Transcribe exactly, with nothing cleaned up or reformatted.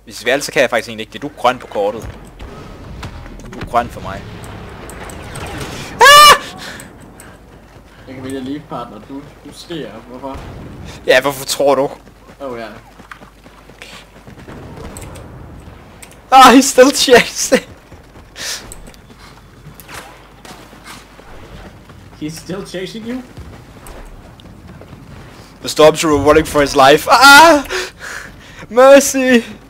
Hvis vi altså kan jeg faktisk egentlig ikke det. Du er grøn på kortet. Du er grøn for mig. Ah! Jeg kan vælge leave partner. Du, du skriger. Hvorfor? Ja, hvorfor tror du? Oh ja. Ah, he's still chasing. He's still chasing you? The Stormtrooper running for his life. Ah! Mercy!